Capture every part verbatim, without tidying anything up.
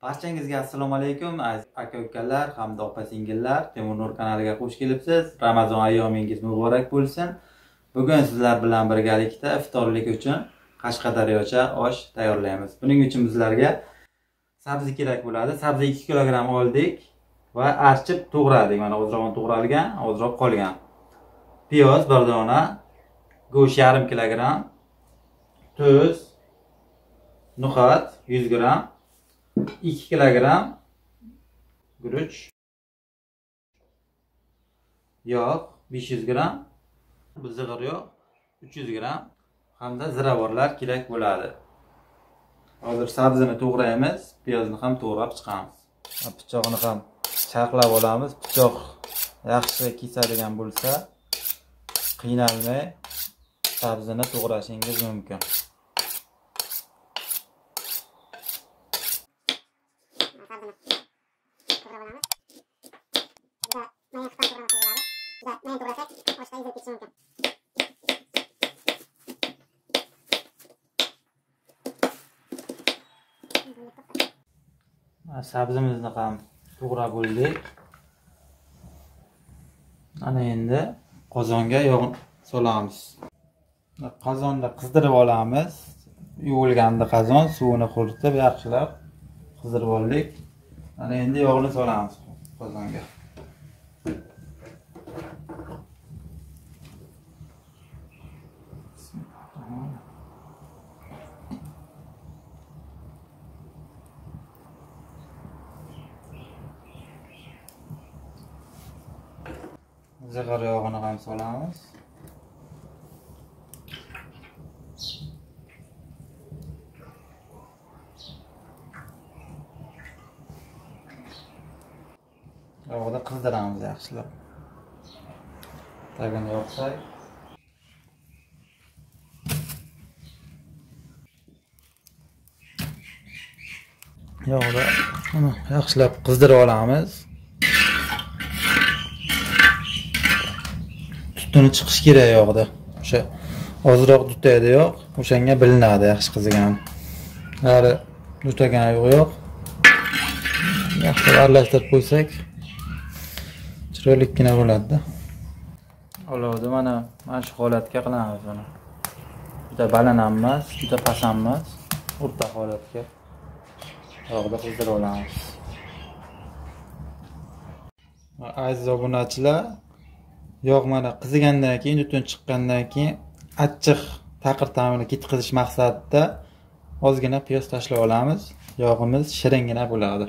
Barchangizga assalomu alaykum aziz aka-ukalar hamda opa-singillar. Temur Nur kanaliga xush kelibsiz. Ramazon ayyomingiz muborak bo'lsin. Bugun sizlar bilan birgalikda iftorlik uchun qashqadaryocha osh tayyorlaymiz. Buning uchun bizlarga sabzi kerak bo'ladi. Sabzi ikki kilogramm oldik va archib to'g'radik. Mana ozroq to'g'ralgan, ozroq qolgan. Piyoz bir dona, go'sht yarim kilogramm, tuz, no'xat yuz gramm, ikki kilogramm guruch, yog' besh yuz gramm, zig'ir yog' uch yuz gramm hamda ziravorlar kerak bo'ladi. Hozir sabzini to'g'raymiz, piyozni ham to'g'rab chiqamiz. Pichoqni ham chaqlab olamiz. Pichoq yaxshi kesadigan bo'lsa, qiynalmay sabzini to'g'rashingiz mumkin. Sabzimizni ham to'g'rab bo'ldik. Ana endi qozonga yog' solamiz. Qozonda qizdirib olamiz. Yuvilganda qozon suvini quritib yaxshilab qizdirib oldik. Ana endi yog'ni solamiz qozonga. Zig'ir yog'ini ham solamiz. Yog'da qizdiramiz yaxshilab. Tagini yoqsak. Yog'da mana yaxshilab qizdirib olamiz. Tutuni chiqish kerak yog'da. O'sha ozroq tutaydi yo'q, o'shanga bilinadi yaxshi qizigan. Hali tutagan yo'q. Yaxshi aralashtirib qo'ysak chiroylikgina bo'ladi-da. Olovni mana mana shu holatga qilamiz buni. Juda baland ham emas, juda past ham emas, o'rta holatga yog'da qizdirib olamiz. Aziz obunachilar, yog' mana qizigandan keyin, tutun chiqqandan keyin achchiq taqir ta'mini ketkazish maqsadida ozgina piyoz tashlab olamiz. Yog'imiz shiringina bo'ladi.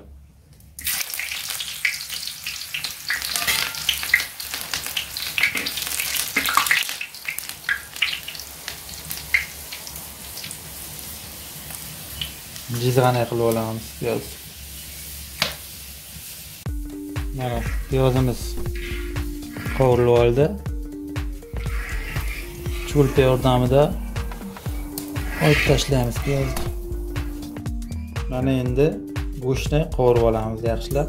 Jizg'ana qilib olamiz piyoz. Mana piyozimiz qovurilib oldi. Chulpa yordamida olib tashlaymiz piyozni. Mana endi go'shtni qovurib olamiz yaxshilab.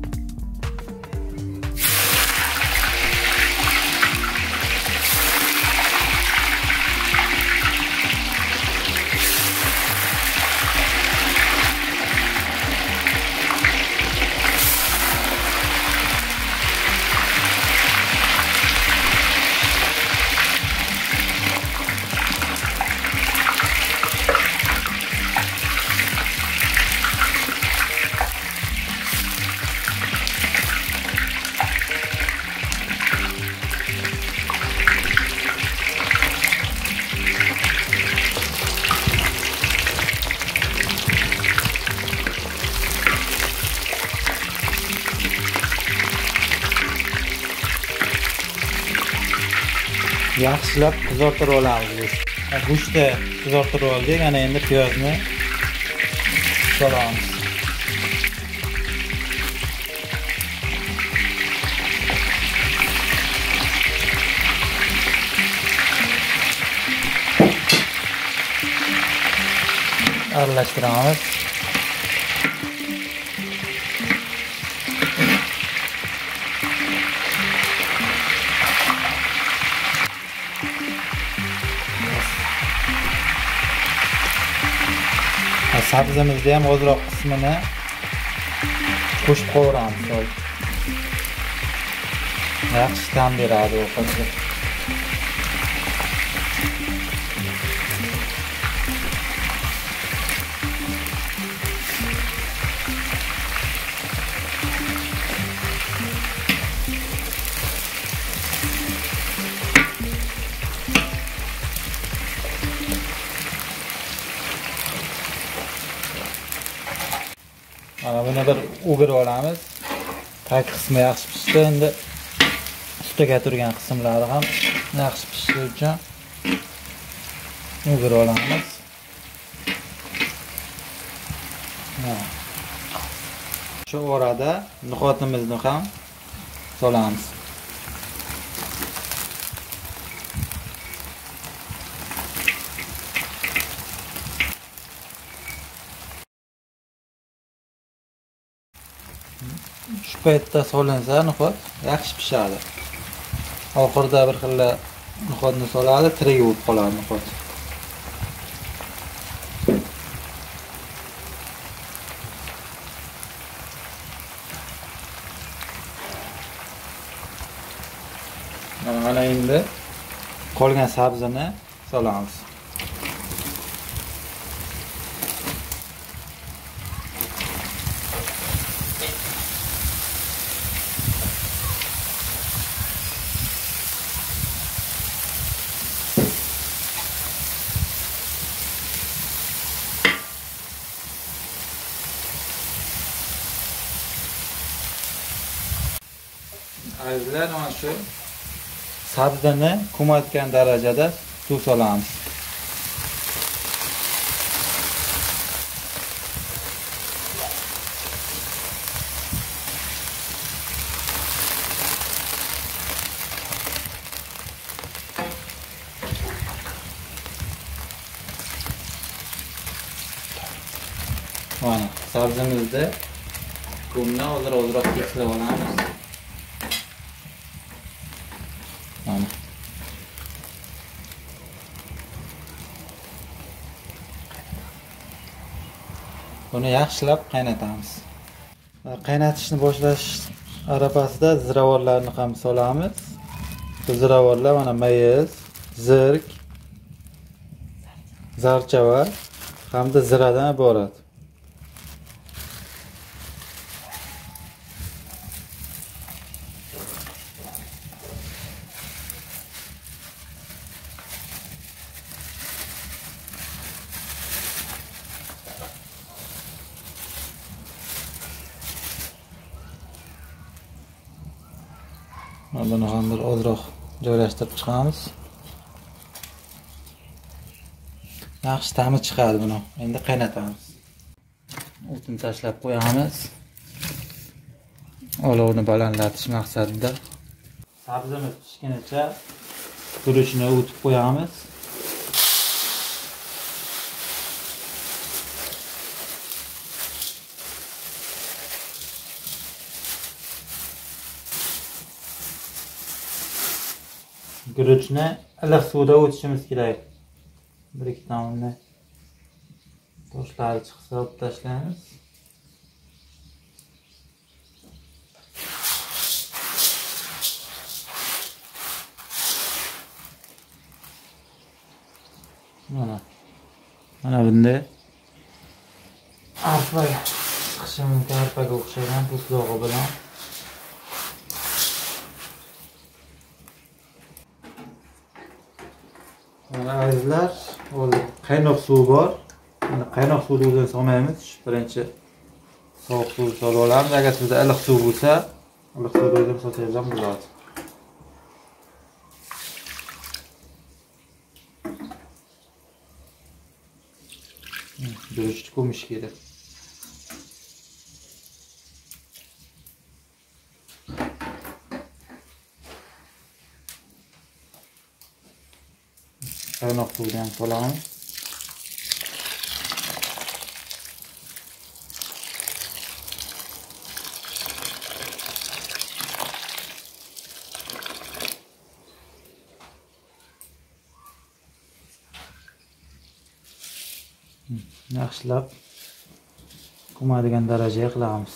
Yaxshilab qizartirib olamiz. Go'shtni qizartirib oldik, ana endi piyozni solamiz. Aralashtiramiz. Sabzimizni ham ozroq qismini Qo'shib qovuramiz. Yaxshi ta'm beradi ovqatga. Mana buni bir o'girib olamiz. Tag qismi yaxshi pishdi, endi ustiga turgan qismlari ham yaxshi pishishi uchun o'girib olamiz. Shu orada niqotimizni ham solamiz. Shu paytda solinsa niqot yaxshi pishadi. Oxirida bir xilla niqotni soladi, tirik bo'lib qoladi niqot. Mana endi qolgan sabzini solamiz. Azizlar, mana shu sabzini ko'mayotgan darajada suv solamiz. Mana sabzimizni kumni hozir ozroq kesilib olamiz. Mana. Buni yaxshilab qaynatamiz. Qaynatishni boshlash arafasida ziravorlarni ham solamiz. Bu ziravorlar mana mayiz, zirk, zarchava hamda ziradan iborat. Buni ham bir ozroq joylashtirib chiqamiz. Yaxshi ta'mi chiqadi buni. Endi qaynatamiz. O'tini tashlab qo'yamiz. Olovni balandlatish maqsadida. Sabzimiz pishgunicha guruchni o'tib qo'yamiz. Guruchni iliq suvda o'tishimiz kerak. Bir ikki tomonni toshlari chiqsa olib tashlaymiz. Mana. Mana bunday arpa chiqishi mumkin, arpaga o'xshagan po'stlog'i bilan. Mana azizlar, hozir qaynoq suv bor. Endi qaynoq suvni o'zini solmaymiz. Birinchi sovuq suv solib olamiz. Agar sizda iliq suv bo'lsa, iliq suvni o'zini solsangiz ham bo'ladi. Guruchni ko'mish kerak. Qaynoq suvni ham solamiz. Yaxshilab chiqmaydigan darajaga qilamiz.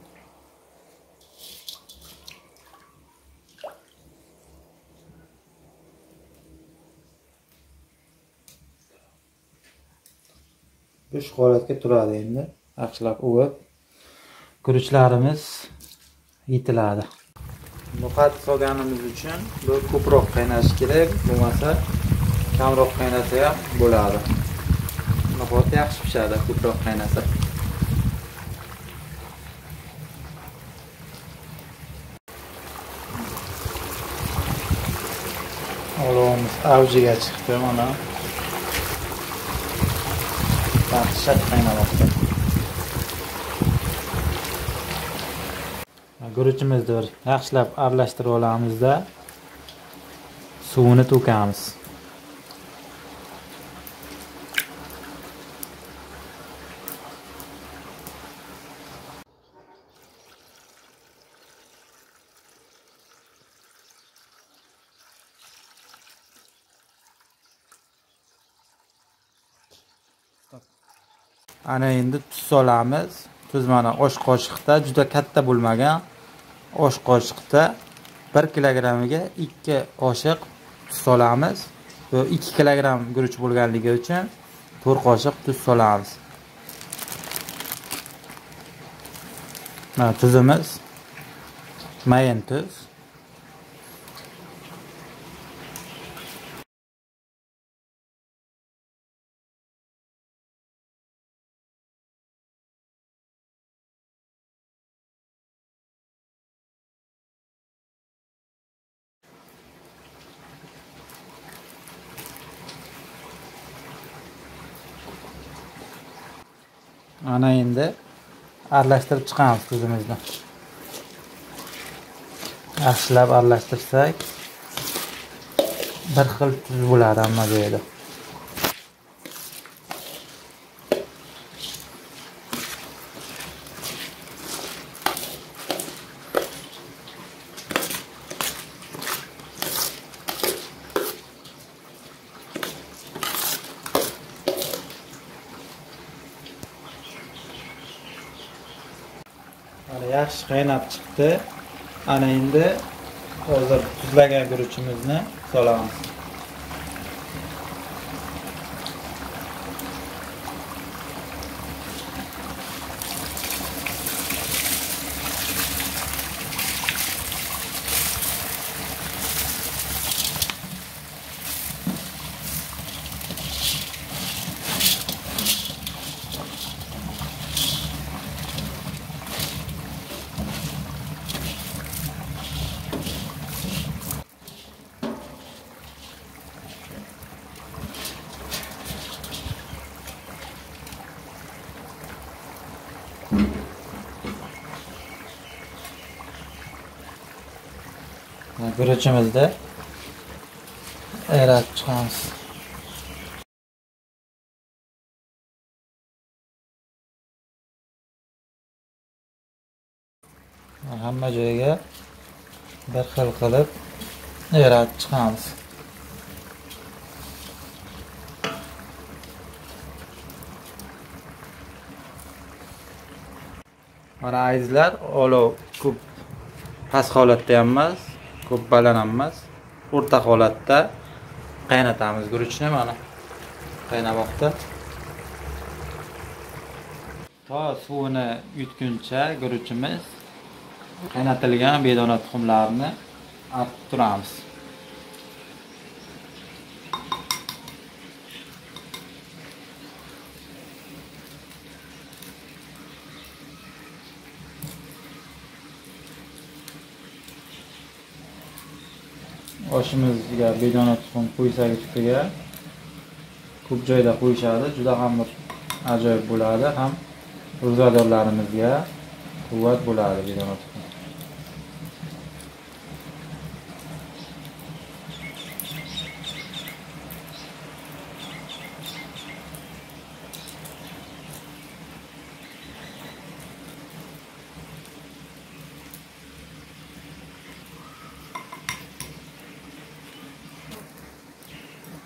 Bu holatga turadi endi. Yaxshilab uvib guruchlarimiz yetiladi. No'xat solganimiz uchun bu ko'proq qaynashi kerak, bo'lmasa kamroq qaynasa ham bo'ladi. No'xat yaxshi pishadi ko'proq qaynasa. Olovimiz avjiga chiqdi mana. Yaxshi qaynamoqda. Guruchimizni bir yaxshilab aralashtirib olamizda suvini to'kamiz. Ana endi tuz solamiz. Tuz mana osh qoshiqda, juda katta bo'lmagan osh qoshiqda bir kilogrammiga ikki qoshiq tuz solamiz. Bu ikki kilogramm guruch bo'lganligi uchun to'rt qoshiq tuz solamiz. Mana tuzimiz mayin tuz. Ana endi aralashtirib chiqamiz tuzimizni. Yaxshilab aralashtirsak bir xil tuz bo'ladi hamma joyda. Yaxshi qaynab chiqdi. Ana endi hozir tuzlagan guruchimizni solamiz. Guruchimizni eratib chiqamiz. Hamma joyga bir xil qilib eratib chiqamiz. Mana azizlar, olov ko'p past holatda ham emas, ko'p baland ham emas, o'rta holatda qaynatamiz guruchni. Mana qaynamoqda. To suvini yutguncha guruchimiz qaynatilgan bedona tuxumlarni artib turamiz. Oshimizga bedona tuxum qo'ysak ustiga, ko'p joyda qo'yishadi, juda ham ajoyib bo'ladi, ham ro'zadorlarimizga quvvat bo'ladi bedona tuxum.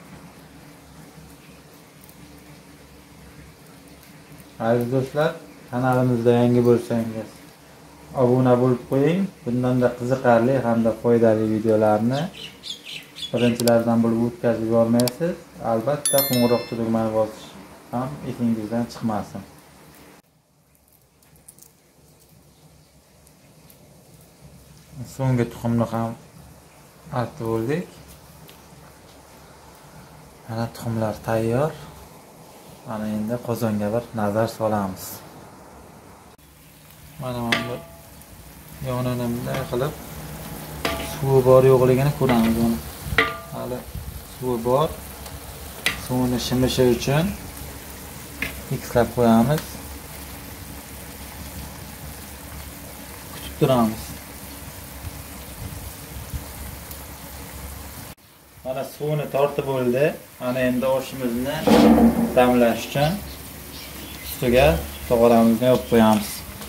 Aziz do'stlar, Kanalimizda yangi bo'lsangiz obuna bo'lib qo'ying. Bundanda qiziqarli hamda foydali videolarni birinchilardan bo'lib o'tkazib yubormaysiz. Albatta qo'ng'iroqcha tugmani bosish ham esingizdan chiqmasin. So'nggi tuxumni ham artib oldik. Mana tuxumlar tayyor. Mana endi qozonga bir nazar solamiz. Mana bu yonini bunday qilib suvi bor yo'qligini ko'ramiz buni. Hali suvi bor. Suvni shimishi uchun ikslab qo'yamiz. Kutib turamiz. Mana suvni tortib bo'ldi. Mana endi oshimizni damlash uchun ustiga tog'oramizni yopib qo'yamiz.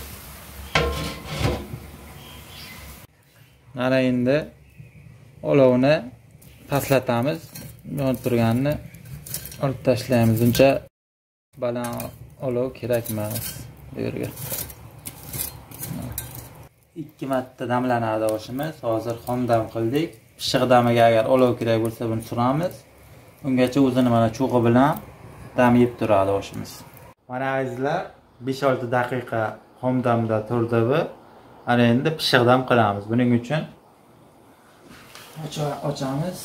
Mana endi olovni pastlatamiz. Yonib turganini olib tashlaymiz. Uncha baland olov kerak emas bu yerga. ikki marta damlanadi oshimiz. Hozir xomdam qildik. Pishiq damiga agar olov kerak bo'lsa buni suramiz. Ungacha o'zini mana cho'g'i bilan dam yeb turadi oshimiz. Mana azizlar besh olti daqiqa xomdamda turdi bu. Ana endi pishiq dam qilamiz. Buning uchun ochamiz.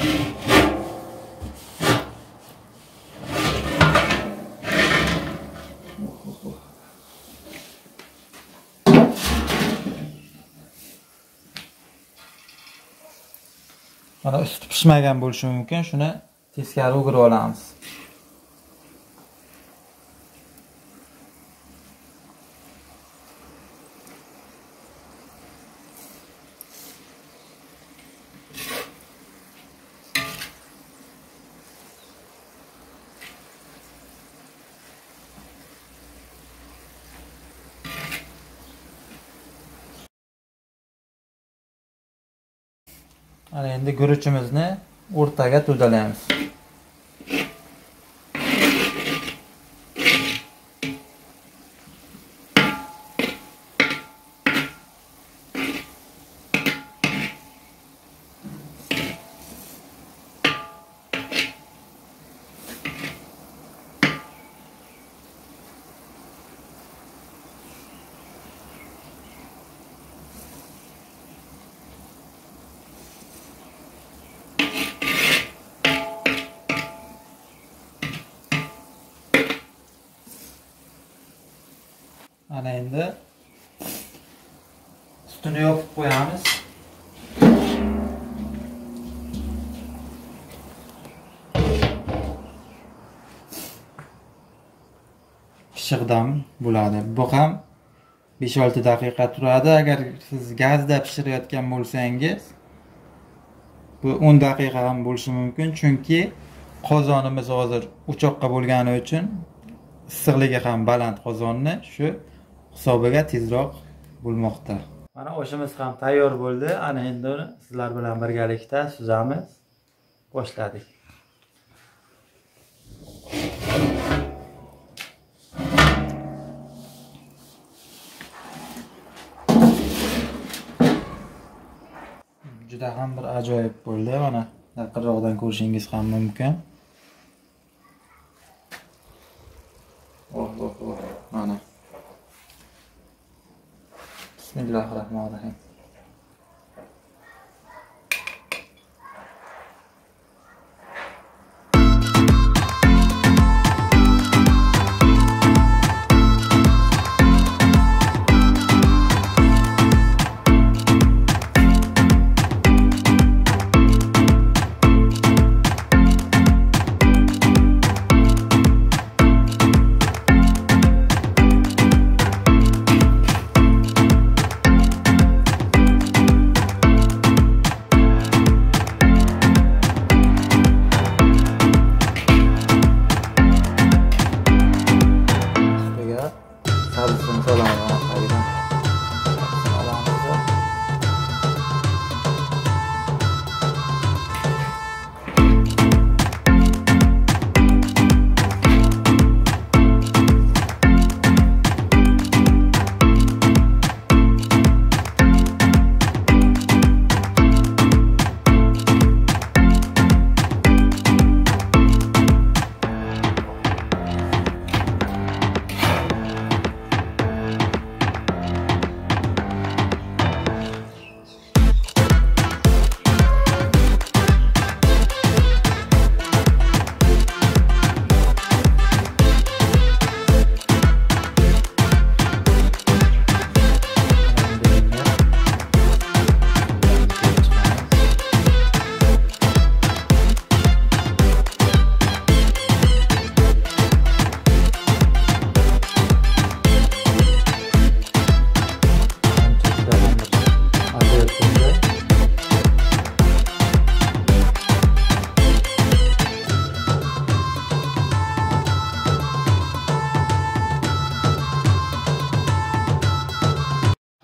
Mana usti pishmagan bo'lishi mumkin. Shuni teskari o'girib olamiz. Mana endi guruchimizni o'rtaga to'dalaymiz. Mana endi ustini yopib qo'yamiz. Pishiqdam bo'ladi. Bu ham besh olti daqiqa turadi. Agar siz gazda pishirayotgan bo'lsangiz, bu o'n daqiqa ham bo'lishi mumkin, chunki qozonimiz hozir o'choqqa bo'lgani uchun issiqligi ham baland qozonni, shu hisobiga tezroq bo'lmoqda. Mana oshimiz ham tayyor bo'ldi. Ana endi uni sizlar bilan birgalikda suzamiz. Boshladik. Juda ham bir ajoyib bo'ldi. Mana yaqinroqdan ko'rishingiz ham mumkin. Oh, oh, oh. Mana. Bismillahirrahmanirrahim.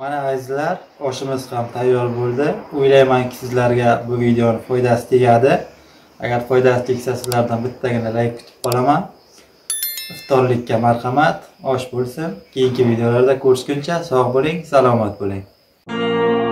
Mana azizlar, oshimiz ham tayyor bo'ldi. O'ylaymanki sizlarga bu videoning foydasi tegadi. Agar foydasi tegsa sizlardan bittagina like kutib qolaman. Iftorlikka marhamat, osh bo'lsin. Keyingi videolarda ko'rishguncha sog' bo'ling, salomat bo'ling.